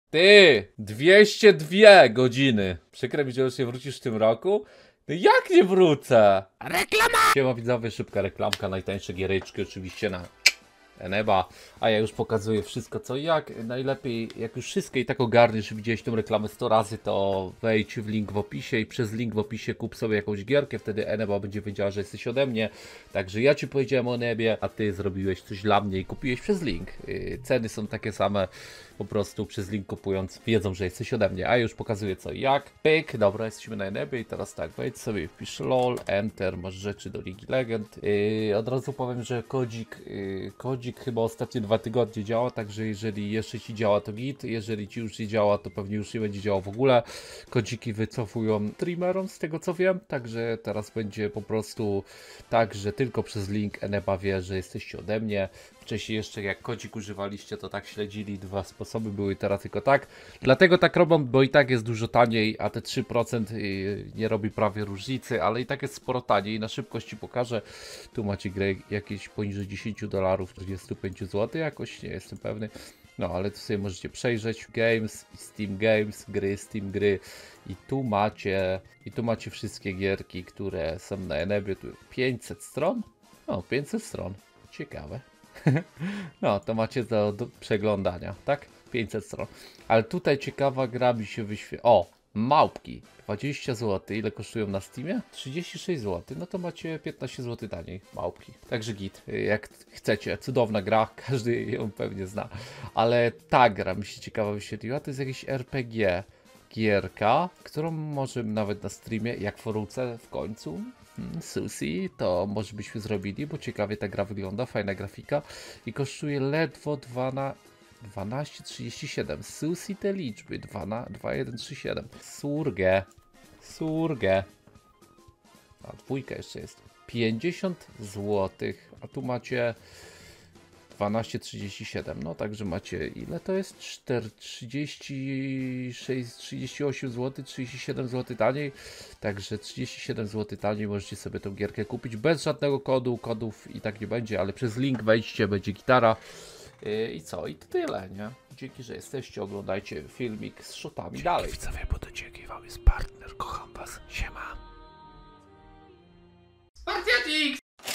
Ty, 202 godziny. Przykro mi, że już nie wrócisz w tym roku. No jak nie wrócę? Reklama! Siema widzowie, szybka reklamka, najtańsze giereczki oczywiście na Eneba. A ja już pokazuję wszystko co i jak. Najlepiej, jak już wszystko i tak ogarniesz, widziałeś tą reklamę 100 razy, to wejdź w link w opisie i przez link w opisie kup sobie jakąś gierkę. Wtedy Eneba będzie wiedziała, że jesteś ode mnie. Także ja ci powiedziałem o Enebie, a ty zrobiłeś coś dla mnie i kupiłeś przez link. Ceny są takie same, po prostu przez link kupując wiedzą, że jesteś ode mnie. A ja już pokazuję co i jak. Pyk, dobra, jesteśmy na Enebie i teraz tak, wejdź sobie, wpisz LOL, Enter, masz rzeczy do League Legend. Od razu powiem, że kodzik chyba ostatnie 2 tygodnie działa, także jeżeli jeszcze ci działa to git, jeżeli ci już nie działa, to pewnie już nie będzie działał w ogóle. Kodziki wycofują streamerom z tego co wiem, także teraz będzie po prostu tak, że tylko przez link Eneba wie, że jesteście ode mnie. Wcześniej jeszcze jak kodzik używaliście, to tak śledzili, 2 sposoby były, teraz tylko tak. Dlatego tak robią, bo i tak jest dużo taniej, a te 3% nie robi prawie różnicy, ale i tak jest sporo taniej. Na szybkość ci pokażę. Tu macie grę jakieś poniżej $10, 45 zł jakoś, nie jestem pewny. No, ale tu sobie możecie przejrzeć Games, Steam Games, gry, Steam gry i tu macie wszystkie gierki, które są na Enebie. Tu 500 stron? O, 500 stron. Ciekawe. No, to macie do przeglądania, tak? 500 stron. Ale tutaj ciekawa gra mi się wyświetla. O, małpki. 20 zł. Ile kosztują na Steamie? 36 zł. No to macie 15 zł taniej. Małpki. Także git. Jak chcecie. Cudowna gra. Każdy ją pewnie zna. Ale ta gra mi się ciekawa wyświetliła. To jest jakiś RPG. Gierka, którą może nawet na streamie, jak w Foruce w końcu. Susi, to może byśmy zrobili, bo ciekawie ta gra wygląda, fajna grafika i kosztuje ledwo 12,37. Susi te liczby 2,137. Surge. A dwójka jeszcze jest. 50 zł, a tu macie 12,37. No także macie, ile to jest? 36, 38 zł, 37 zł taniej. Także 37 zł taniej możecie sobie tą gierkę kupić bez żadnego kodów i tak nie będzie, ale przez link wejdźcie, będzie gitara. I co? I to tyle, nie? Dzięki, że jesteście, oglądajcie filmik z shotami dzięki dalej. Widzowie, bo to dzięki wam jest partner, kocham was, siema. Spartiatix!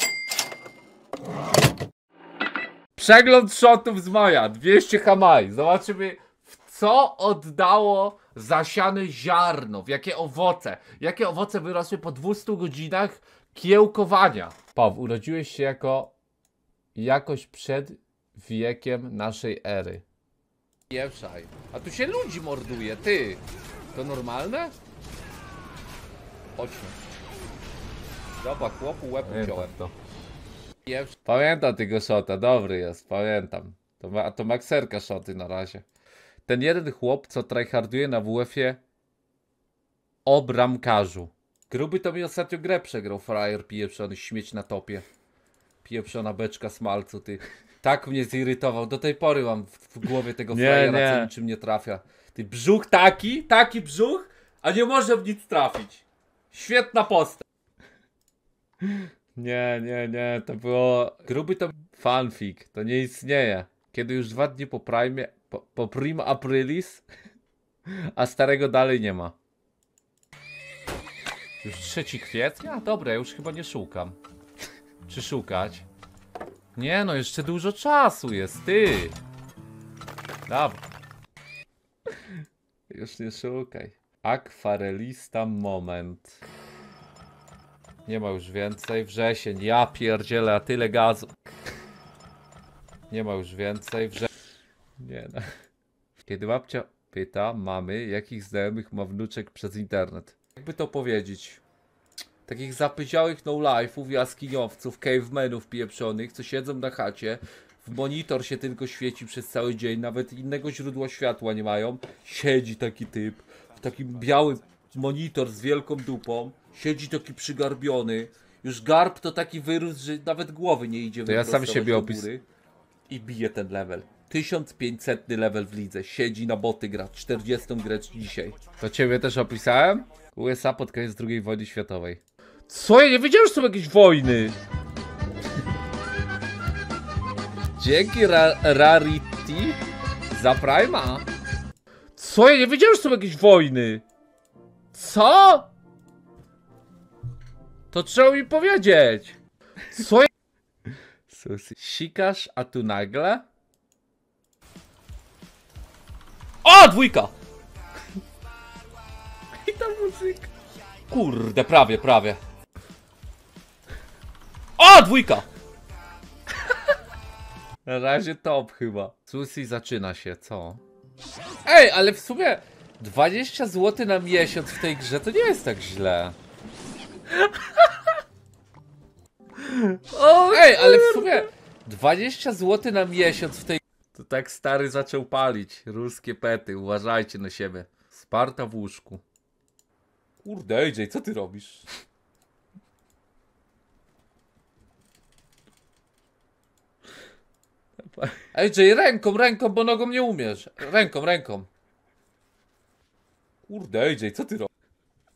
Przegląd shotów z maja, 200 hamaj. Zobaczymy, w co oddało zasiane ziarno, w jakie owoce. Jakie owoce wyrosły po 200 godzinach kiełkowania. Paweł, urodziłeś się jakoś przed wiekiem naszej ery. Pieprzaj. A tu się ludzi morduje, ty. To normalne? Chodźmy. Dobra, chłopu łeb uciąłem to. Pamiętam tego shota, dobry jest, pamiętam. To makserka shoty na razie. Ten jeden chłop, co tryharduje na WF-ie o bramkarzu. Gruby to mi ostatnio grę przegrał, frajer pieprzony, śmieć na topie. Pieprzona beczka smalcu, ty. Tak mnie zirytował, do tej pory mam w głowie tego frajera, co niczym nie trafia. Ty, brzuch taki brzuch, a nie może w nic trafić. Świetna postać. Nie, to było... Gruby to fanfic, to nie istnieje. Kiedy już 2 dni po Prime, po Prima Aprilis, a starego dalej nie ma. Już 3 kwietnia? Dobra, ja już chyba nie szukam. Czy szukać? Nie no, jeszcze dużo czasu jest, ty. Dobra. Już nie szukaj. Akwarelista moment. Nie ma już więcej. Wrzesień. Ja pierdzielę, a tyle gazu. Nie ma już więcej. Nie no. Kiedy babcia pyta mamy, jakich znajomych ma wnuczek przez internet. Jakby to powiedzieć? Takich zapyziałych no-life'ów, jaskiniowców, cavemenów pieprzonych, co siedzą na chacie. W monitor się tylko świeci przez cały dzień. Nawet innego źródła światła nie mają. Siedzi taki typ. W takim białym monitor z wielką dupą. Siedzi taki przygarbiony. Już garb to taki wyrósł, że nawet głowy nie idzie. To ja sam siebie opisuję. I bije ten level. 1500 level w lidze. Siedzi na boty, gra 40 grę dzisiaj. To ciebie też opisałem? USA pod koniec II wojny światowej. Co? Ja nie wiedziałem, że są jakieś wojny. Dzięki Rarity za Prima. Co? Ja nie wiedziałem, że są jakieś wojny. Co? To trzeba mi powiedzieć. Co? Sikasz, a tu nagle? O, dwójka! I ta muzyka. Kurde, prawie. O, dwójka! Na razie top chyba. Susi zaczyna się, co? Ej, ale w sumie 20 zł na miesiąc w tej grze to nie jest tak źle. Ej, ale w sumie 20 zł na miesiąc w tej... To tak stary zaczął palić. Ruskie pety, uważajcie na siebie. Sparta w łóżku. Kurde, AJ, co ty robisz? AJ, ręką, bo nogą nie umiesz. Ręką. Kurde, AJ, co ty robisz?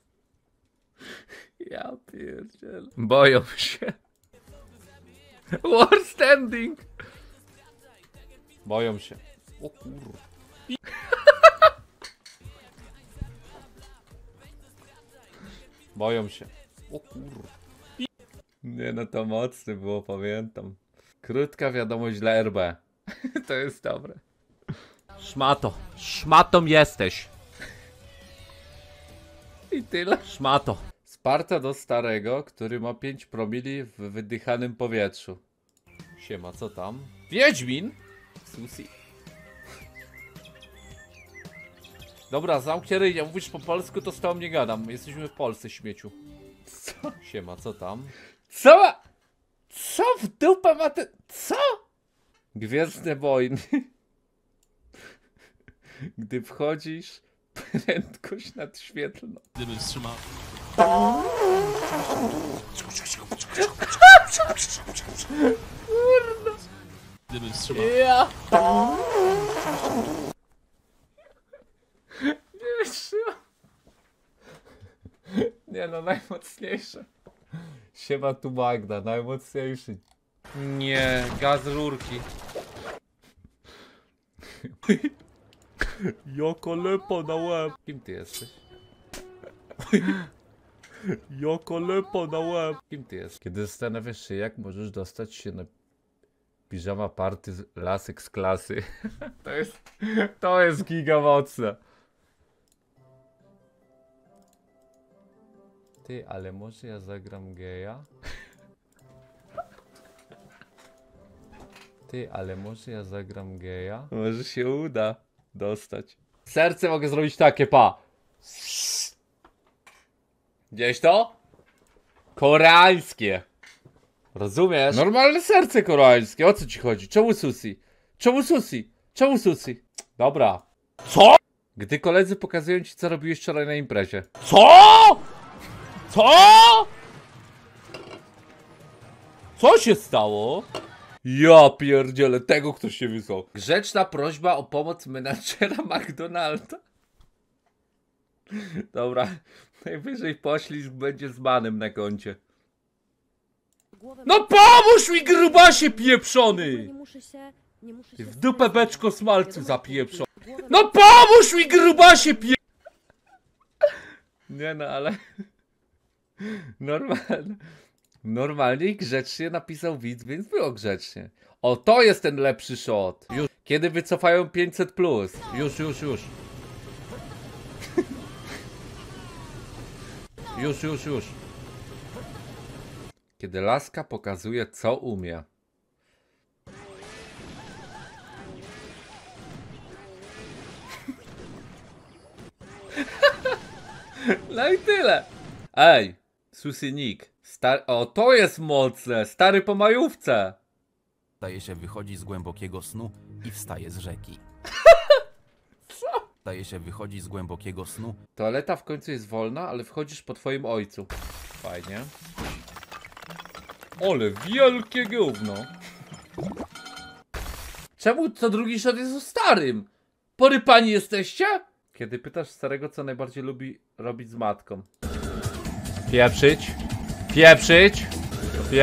Ja pierdzielę. Boją się. War standing. Boją się. O kurwa. Boją się. O kurwa. Nie no, to mocne było, pamiętam. Krótka wiadomość dla RB. To jest dobre. Szmato. Szmatą jesteś. I tyle. Szmato. Sparta do starego, który ma 5 promili w wydychanym powietrzu. Siema, co tam? Wiedźmin? Susi. Dobra, zamknij ryj, mówisz po polsku, to z tobą nie gadam. Jesteśmy w Polsce, śmieciu. Co? Siema, co tam? Co? Co w dupę ma ten... Co? Gwiezdne wojny. Gdy wchodzisz, prędkość nadświetlna. Gdybym wstrzymał. Gdybym wstrzymał. Ja. Nie wytrzymam. Nie no, najmocniejsze. Siema tu Magda, najmocniejszy. Nie, gaz rurki. Joko lepo na łeb. Kim ty jesteś? Joko lepo na łeb. Kim ty jesteś? Kiedy zastanawiasz się, jak możesz dostać się na piżama party z lasek z klasy. To jest giga mocne. Ty, ale może ja zagram geja? Ty, ale może ja zagram geja? Może się uda dostać. Serce mogę zrobić takie, pa. Gdzieś to? Koreańskie. Rozumiesz? Normalne serce koreańskie. O co ci chodzi? Czemu sushi? Czemu sushi? Czemu sushi? Dobra. Co? Gdy koledzy pokazują ci, co robiłeś wczoraj na imprezie. Co? Co? Co się stało? Ja pierdzielę, tego ktoś się wysłał. Grzeczna prośba o pomoc menadżera McDonalda. Dobra, najwyżej poślizg będzie z banem na koncie. No pomóż mi, grubasie pieprzony! W dupę beczko smalcu zapieprzony. No pomóż mi, grubasie Nie no, ale... Normalnie i grzecznie napisał widz, więc było grzecznie. O, to jest ten lepszy shot. Już. Kiedy wycofają 500+. Już. Już. Kiedy laska pokazuje, co umie. No i tyle. Ej, Susinik. O, to jest mocne. Stary po majówce. Staje się wychodzi z głębokiego snu i wstaje z rzeki. Co? Staje się wychodzi z głębokiego snu. Toaleta w końcu jest wolna, ale wchodzisz po twoim ojcu. Fajnie. Ole, wielkie gówno. Czemu co drugi shot jest o starym? Porypani jesteście? Kiedy pytasz starego, co najbardziej lubi robić z matką. Pieprzyć.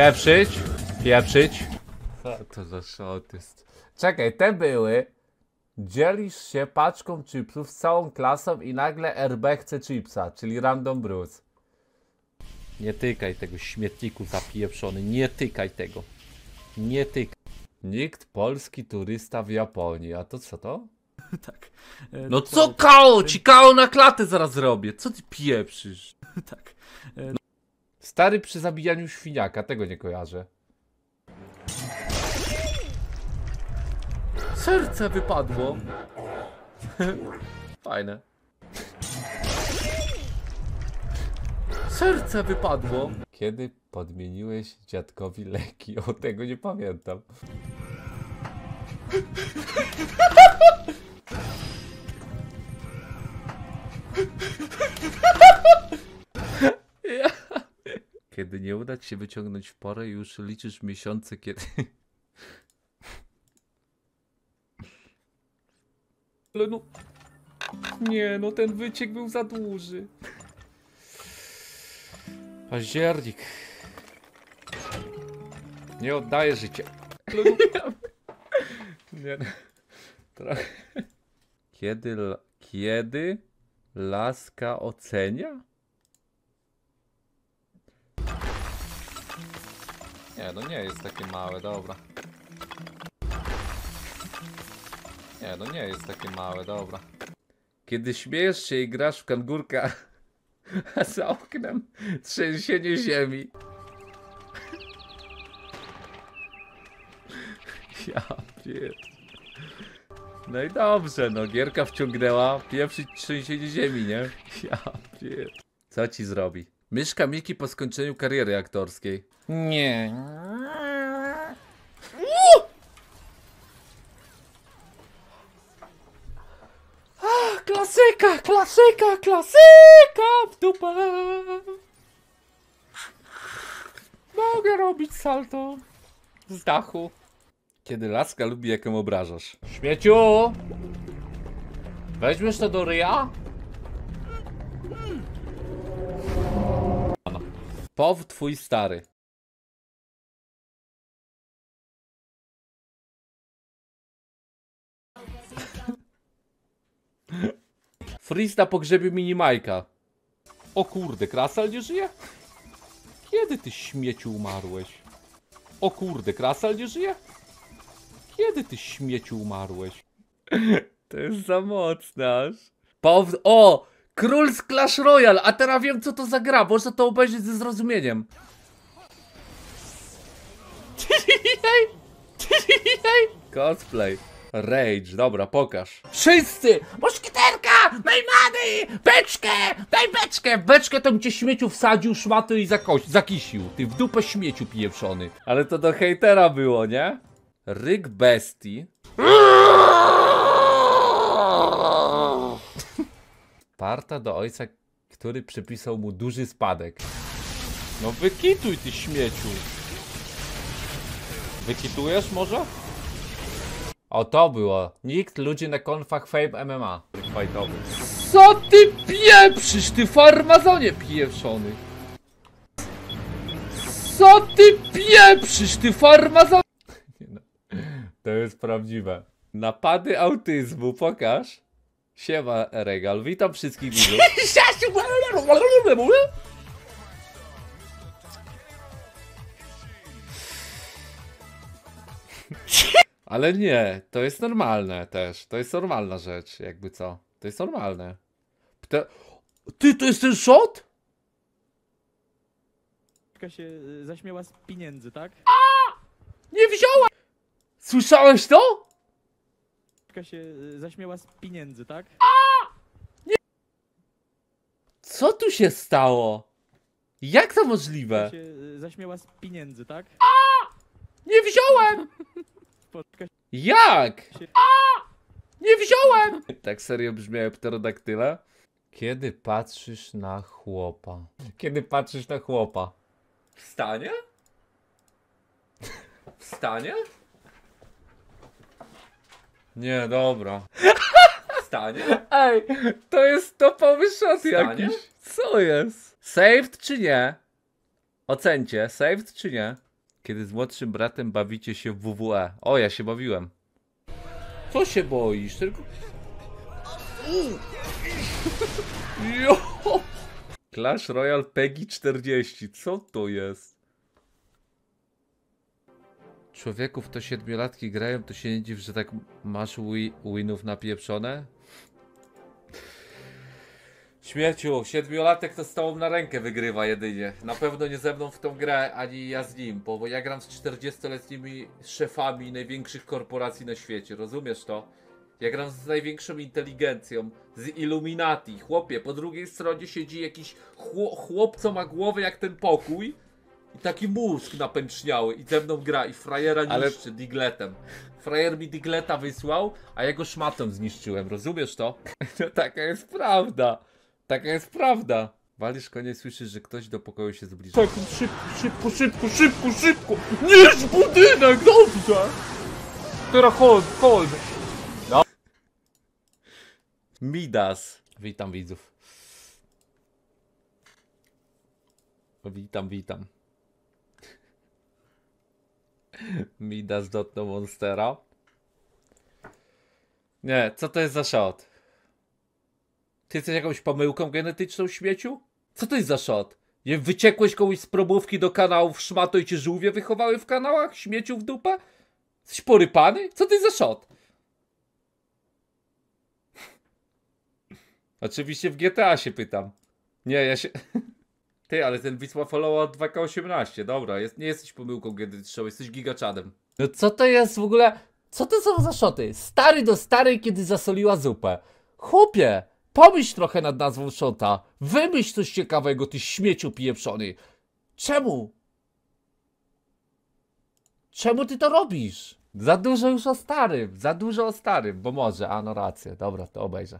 Co to za shot jest? Czekaj, te były. Dzielisz się paczką chipsów z całą klasą i nagle RB chce chipsa, czyli Random Bruce. Nie tykaj tego śmietniku zapieprzony, nie tykaj tego. Nie tykaj. Nikt polski turysta w Japonii, a to co to? Tak. No co kao? Ci kao na klatę zaraz zrobię. Co ty pieprzysz? Tak. Stary przy zabijaniu świniaka, tego nie kojarzę. Serce wypadło. Fajne. Serce wypadło. Kiedy podmieniłeś dziadkowi leki? O, tego nie pamiętam. Kiedy nie uda ci się wyciągnąć w porę, już liczysz miesiące, kiedy... Ale no... Nie, no ten wyciek był za duży. Październik. Nie oddaję życia. Ale no... Nie, no. Trochę... Kiedy laska ocenia? Nie, no nie jest takie małe, dobra. Nie, no nie jest takie małe, dobra. Kiedy śmiejesz się i grasz w kangurka, a za oknem trzęsienie ziemi. Ja pierd... No i dobrze, no gierka wciągnęła, pieprzyć trzęsienie ziemi, nie? Ja pierd... Co ci zrobi? Myszka Miki po skończeniu kariery aktorskiej. Nie. Klasyka, klasyka, klasyka w dupę. Mogę robić salto z dachu. Kiedy laska lubi, jak ją obrażasz. Śmieciu! Weźmiesz to do ryja? Pow twój stary. Freeze na pogrzebie Minimajka. O kurde, Krasal nie żyje? Kiedy ty śmieciu umarłeś? O kurde, Krasal nie żyje? Kiedy ty śmieciu umarłeś? To jest za mocne aż. O! Król z Clash Royale, a teraz wiem co to za gra, można to obejrzeć ze zrozumieniem. Cosplay. Rage, dobra, pokaż. Wszyscy! Muszkieterka! Daj many! Beczkę! Daj beczkę! Beczkę to gdzie śmieciu wsadził szmaty i zakisił. Ty w dupę śmieciu pieprzony. Ale to do hejtera było, nie? Ryk bestii. Parta do ojca, który przypisał mu duży spadek. No wykituj ty śmieciu. Wykitujesz może? O to było. Nikt ludzi na konfach Fame MMA. Fajtowy. Co ty pieprzysz, ty farmazonie pieprzony? Co ty pieprzysz, ty farmazonie? No, to jest prawdziwe. Napady autyzmu, pokaż. Siema Regal, witam wszystkich widzów. Ale nie, to jest normalne też. To jest normalna rzecz, jakby co. To jest normalne. Ty, to jest ten shot? Się zaśmiała z pieniędzy, tak? Nie wziąłem! Słyszałeś to? Się zaśmiała z pieniędzy, tak? Co tu się stało? Jak to możliwe? Się zaśmiała z pieniędzy, tak? Nie wziąłem! Jak? Nie wziąłem! Tak serio brzmiały pterodaktyle? Kiedy patrzysz na chłopa? Kiedy patrzysz na chłopa? Wstanie? Wstanie? Nie, dobra. Wstanie? Ej, to jest topowy shot jakiś. Co jest? Saved czy nie? Ocencie, saved czy nie? Kiedy z młodszym bratem bawicie się w WWE. O, ja się bawiłem. Co się boisz? Tylko... Jo! Clash Royale Peggy 40. Co to jest? Człowieku, w to 7-latki grają, to się nie dziw, że tak masz winów napieprzone? Śmierciu, 7-latek to z tobą na rękę wygrywa jedynie. Na pewno nie ze mną w tą grę, ani ja z nim, bo ja gram z 40-letnimi szefami największych korporacji na świecie, rozumiesz to? Ja gram z największą inteligencją, z Illuminati. Chłopie, po drugiej stronie siedzi jakiś chłop, co ma głowę jak ten pokój i taki mózg napęczniały i ze mną gra i frajera niszczy digletem. Frajer mi digleta wysłał, a ja go szmatą zniszczyłem, rozumiesz to? No taka jest prawda. Taka jest prawda. Walisz konie, słyszysz, że ktoś do pokoju się zbliża. Tak, szybko! Niż budynek, dobrze! Teraz chodź. No. Midas. Witam widzów. Witam. Midas dotknął monstera. Nie, co to jest za shot? Ty jesteś jakąś pomyłką genetyczną, śmieciu? Co to jest za shot? Nie wyciekłeś komuś z probówki do kanałów szmato i cię żółwie wychowały w kanałach? Śmieciu w dupę? Jesteś porypany? Co to jest za shot? Oczywiście w GTA się pytam. Nie, ja się... Ty, ale ten wysłał followa od 2K18. Dobra, nie jesteś pomyłką genetyczną, jesteś gigaczadem. No co to jest w ogóle? Co to są za szoty? Stary do starej, kiedy zasoliła zupę. Chłopie, pomyśl trochę nad nazwą szota. Wymyśl coś ciekawego, ty śmieciu pieprzony. Czemu? Czemu ty to robisz? Za dużo już o starym, bo może, a no rację. Dobra, to obejrzę.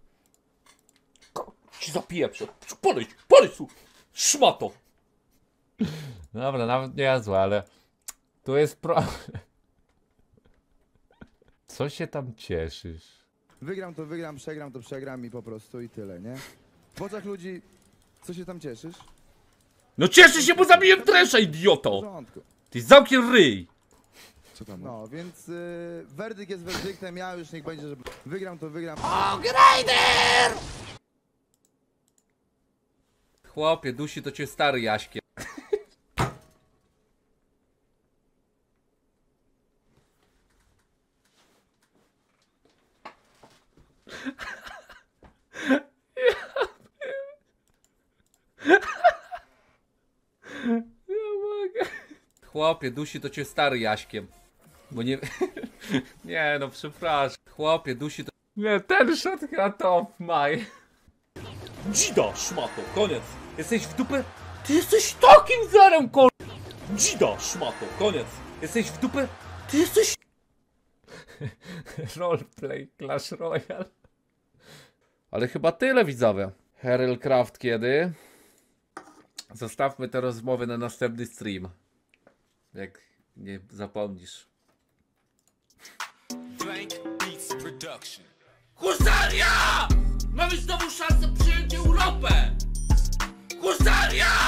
Ci zapieprzę. Podejdź tu. Szmato. Dobra, nawet niezłe, ale tu jest problem. Co się tam cieszysz? Wygram to wygram, przegram to przegram i po prostu i tyle, nie? W oczach ludzi, co się tam cieszysz? No cieszę się, bo zabiłem Tresha, W idioto! porządku. Ty zamknij ryj! Co tam? No, więc werdykt jest werdyktem, ja już niech będzie, że wygram to wygram. Chłopie, dusi to cię stary Jaśkiem. Chłopie, dusi to cię stary Jaśkiem. Bo nie... Nie no, przepraszam. Chłopie, dusi to... Nie, ten shot chyba top, maj. Dzida, szmato, koniec. Jesteś w dupę... Ty jesteś takim zerem, kol... Dzida, szmato, koniec. Jesteś w dupę... Ty jesteś... Roleplay, Clash Royale. Ale chyba tyle, widzowie. Heralcraft kiedy? Zostawmy te rozmowy na następny stream. Jak nie zapomnisz. Husaria! Mamy znowu szansę przyjąć Europę! Husaria!